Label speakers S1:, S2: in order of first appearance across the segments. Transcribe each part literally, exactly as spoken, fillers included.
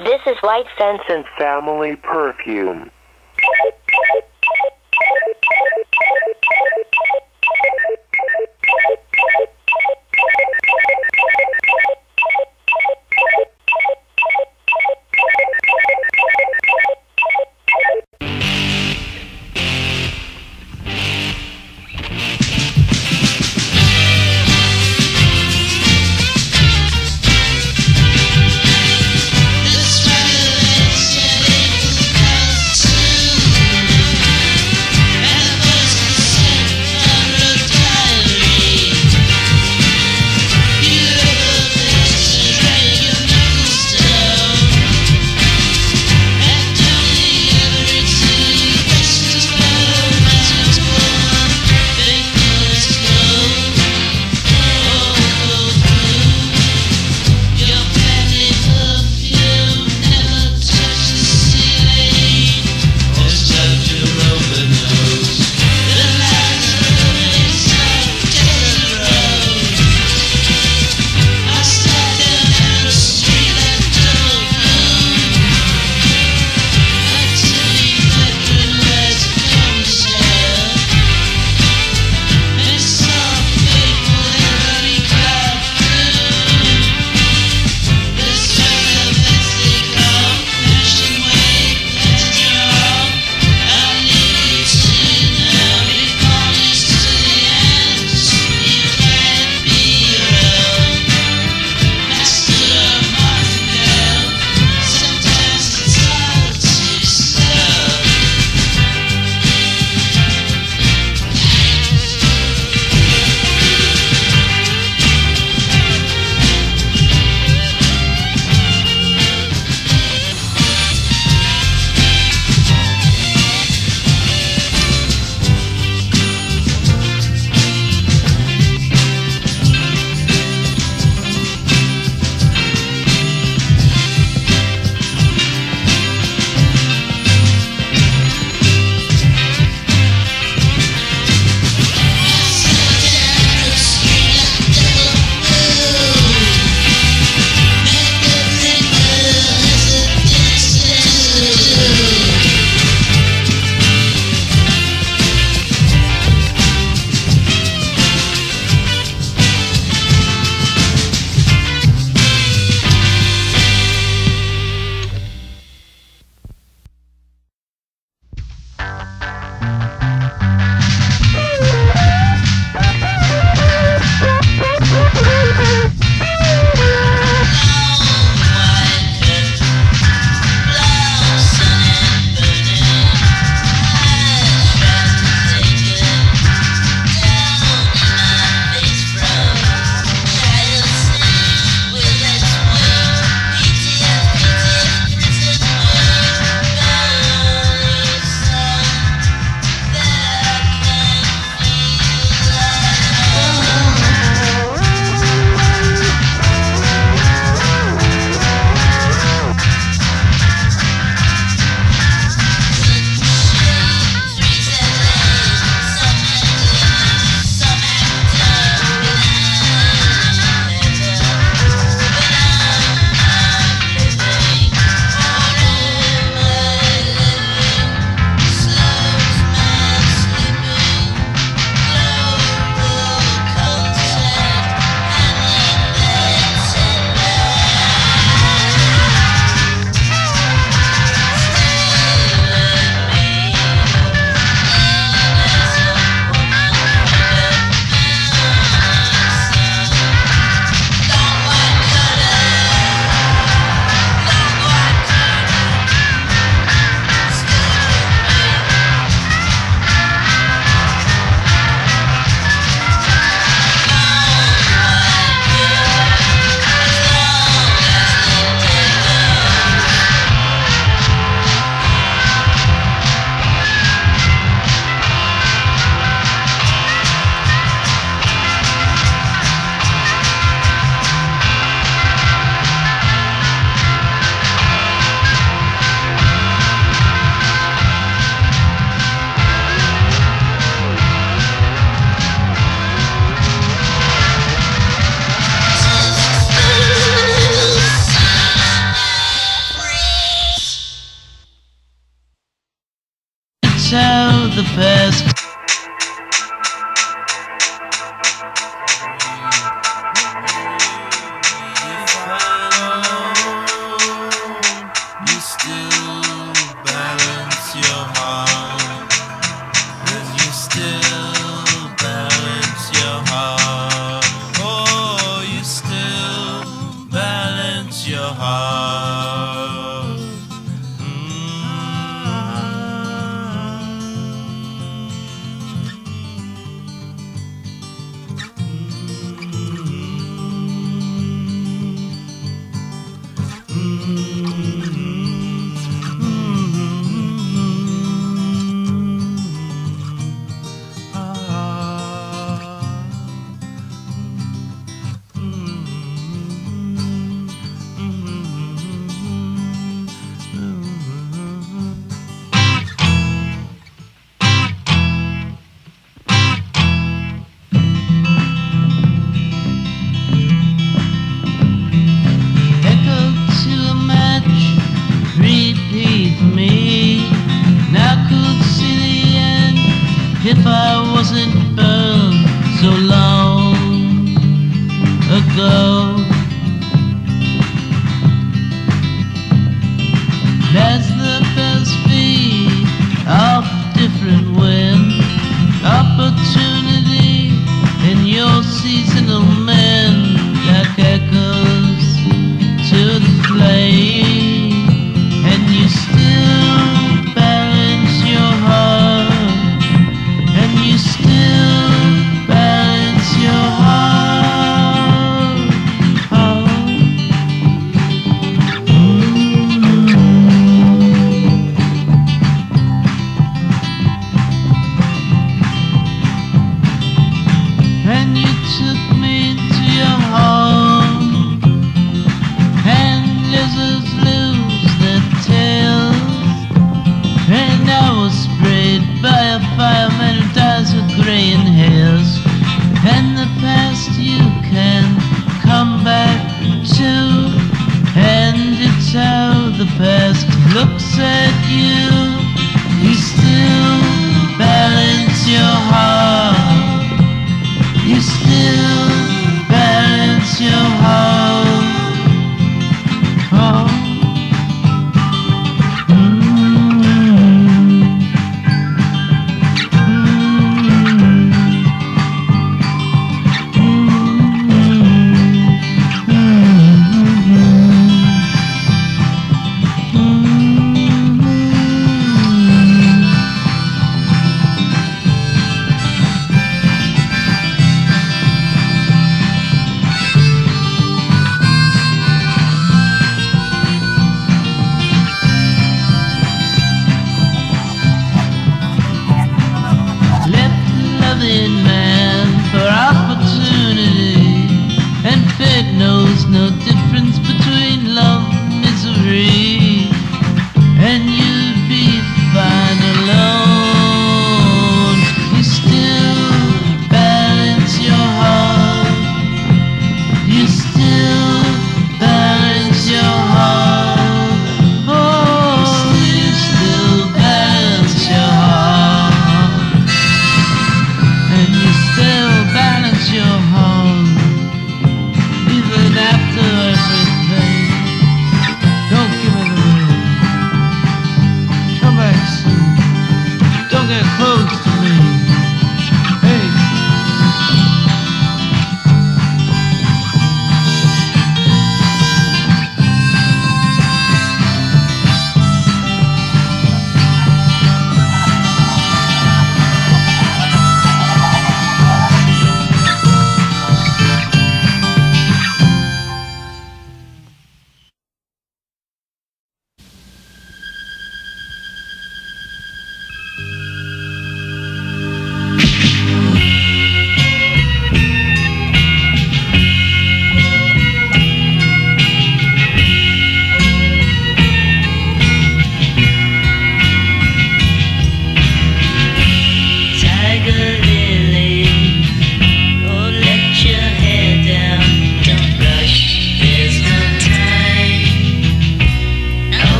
S1: This is White Fence and Family Perfume.
S2: This revelation equals out the past. You still balance your heart. You still balance your heart. Oh, you still balance your heart. Echo to a match.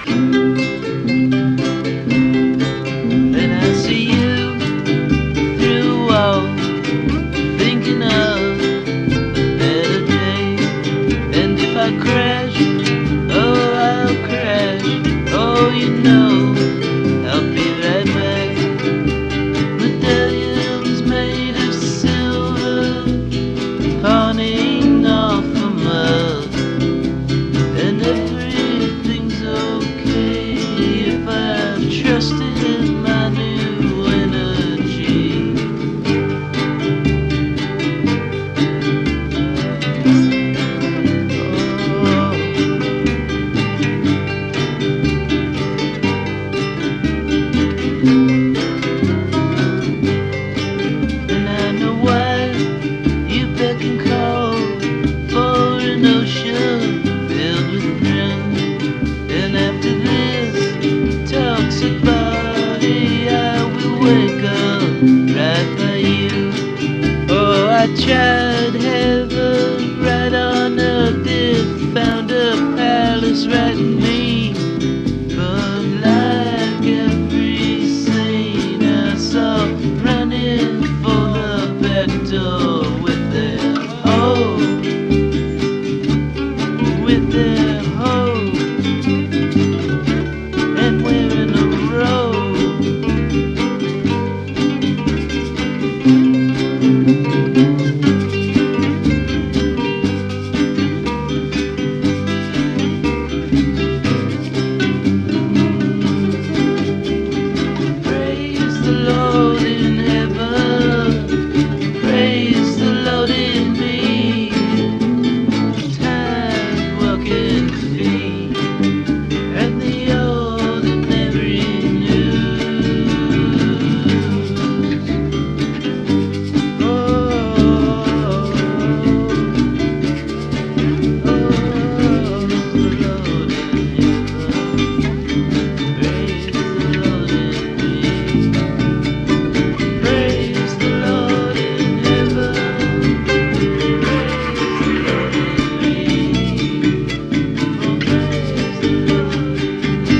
S2: Then I see you through a wall, thinking of better days. And if I crash, oh, I'll crash. Oh, you know, I'll be right back. Medallions made of silver, pawning off the mud. And everything's okay if I trust in my new energy. And I know why you beck and call for an ocean filled with friends. And after this toxic body, I will wake up right by you. Oh, I tried heaven right on earth, it found a palace right in me. But like every saint I saw running for the back door with their hoe, with their hoe, and wearing a robe. Praise the Lord in heaven, praise the Lord in me. Tired walking feet and the ordinary news. Oh, oh, praise the Lord in heaven, praise the Lord in me. Praise the Lord in heaven, praise the Lord in me. Oh, praise the Lord in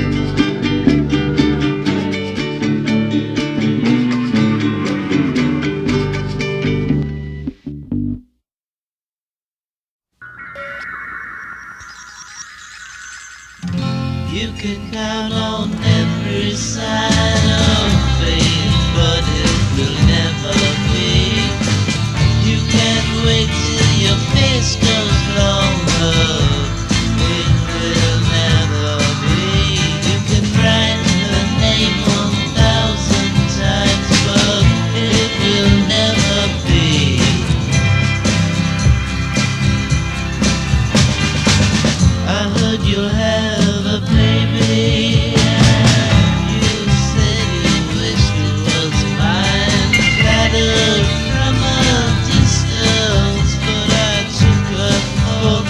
S2: You can count on every sign of faith, but it will never be. You can't wait till your face goes longer. It will never be. You can write the name one thousand times, but it will never be. I heard you'll have a baby, and you said you wished it was mine. Flattered from a distance, but I took her for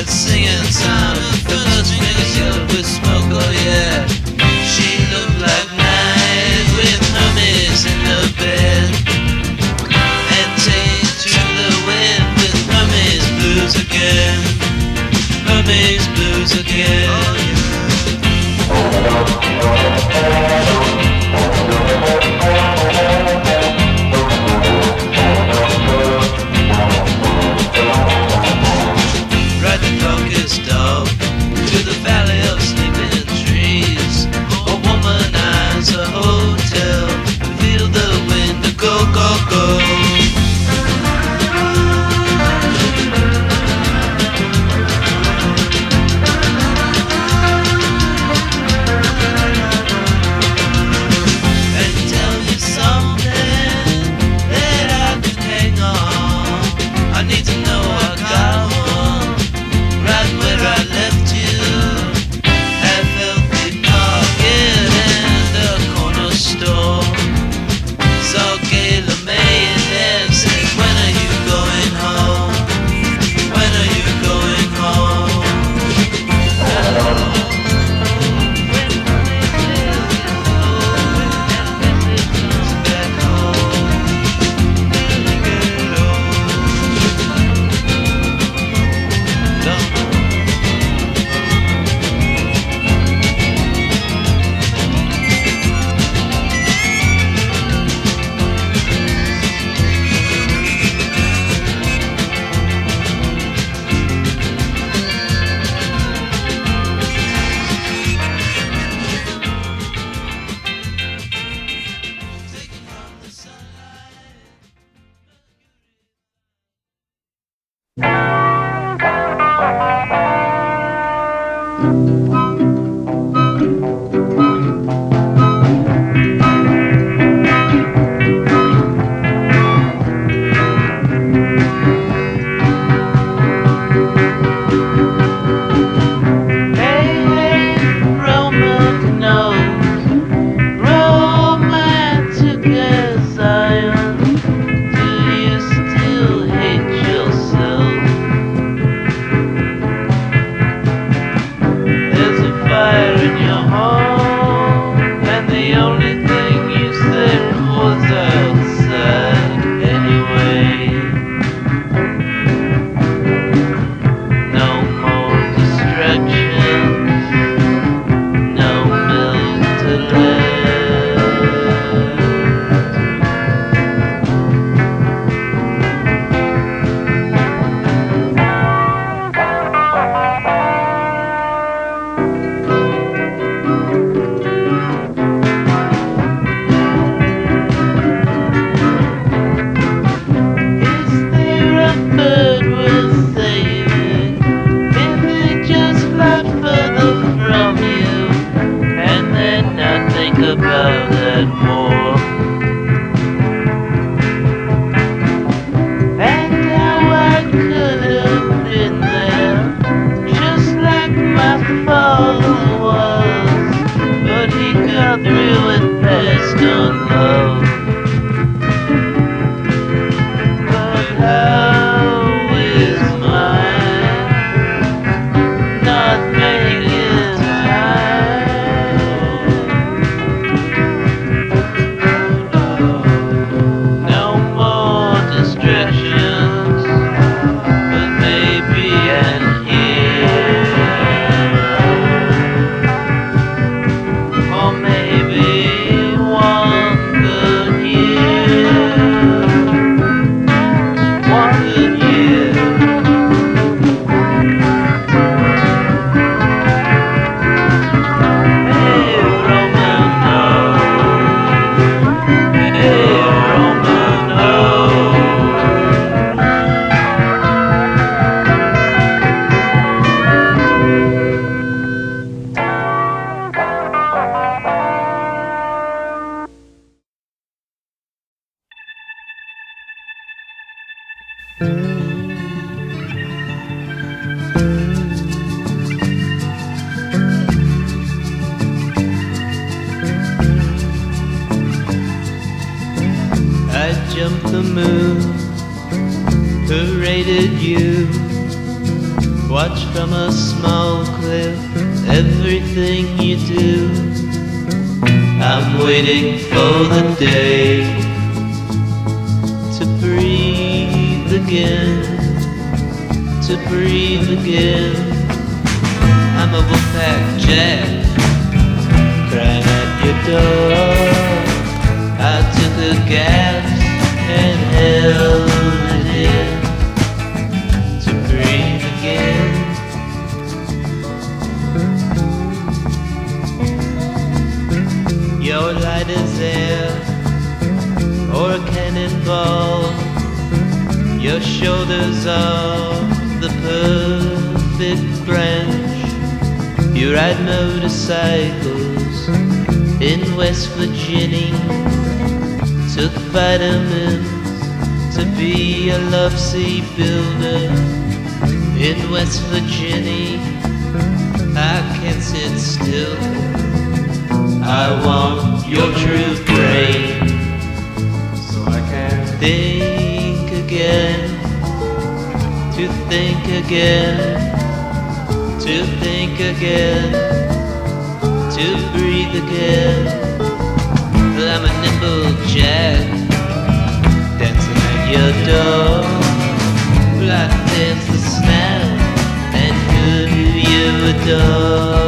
S2: that singing sound of furnace fingers filled with smoke, oh yeah. She looked like night with mummies in the bed, and take to the wind with mummies blues again. Mummies blues again. Oh, yeah. Ride the darkest dog to the valley of sleeping trees. A womanize a hotel, feel the wind go, go, go.
S3: jumped the moon, paraded you
S2: Watch from a small cliff everything you do. I'm waiting for the day to breathe again, to breathe again. I'm a Wolfpack Jack, crying at your door. I took a gas and held it in to breathe again. Your light is air or a cannonball. Your shoulders are the perfect branch. You ride motorcycles in West Virginia. Took vitamins to be a love-sea builder in West Virginia. I can't sit still, I want your true brain, so I can think again, to think again, to think again, to breathe again. Well, I'm a nimble jack, dancing at your door. Well, I dance the snap and who you adore.